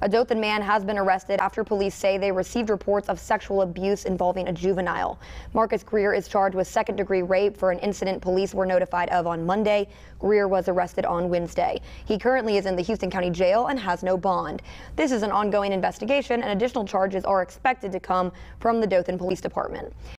A Dothan man has been arrested after police say they received reports of sexual abuse involving a juvenile. Marcus Greer is charged with second-degree rape for an incident police were notified of on Monday. Greer was arrested on Wednesday. He currently is in the Houston County Jail and has no bond. This is an ongoing investigation, and additional charges are expected to come from the Dothan Police Department.